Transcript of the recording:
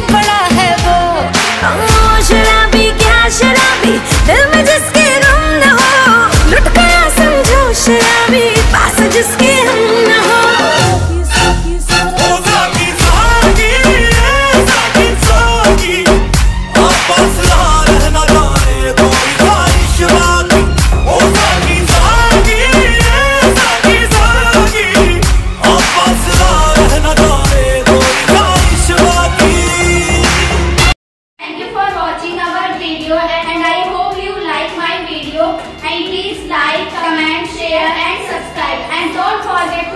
पड़ा है वो शराबी, क्या शराबी, दिल में जिसके गम न हो, लुट गया समझो शराबी, पास जिसके हम न हो। And I hope you like my video, and please like, comment, share and subscribe, and don't forget